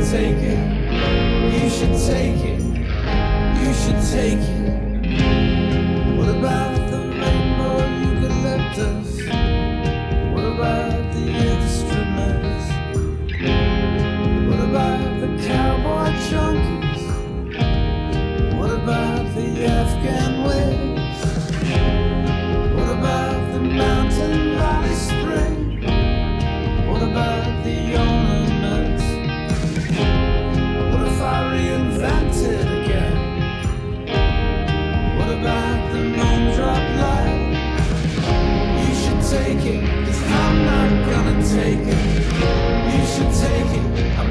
take it. You should take it. You should take it. What about the rainbow eucalyptus? What about the instruments? What about the cowboy junkies? What about the Afghan waves? What about the mountain valley spring? What about the ornaments? What if I reinvented again? What about the moon drop light? You should take it, 'cause I'm not gonna take it. You should take it.